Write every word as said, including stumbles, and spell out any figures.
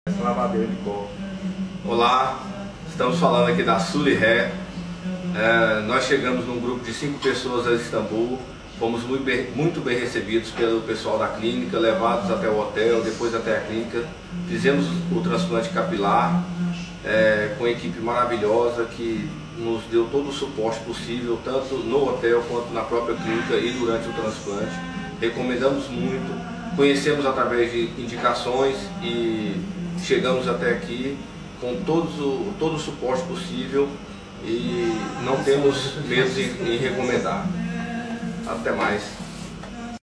Lavadeira de copo. Olá, estamos falando aqui da Suliré. É, nós chegamos num grupo de cinco pessoas a Istambul, fomos muito bem, muito bem recebidos pelo pessoal da clínica, levados até o hotel, depois até a clínica. Fizemos o transplante capilar é, com uma equipe maravilhosa que nos deu todo o suporte possível, tanto no hotel quanto na própria clínica e durante o transplante. Recomendamos muito, conhecemos através de indicações e chegamos até aqui com todos o, todo o suporte possível e não temos medo em recomendar. Até mais.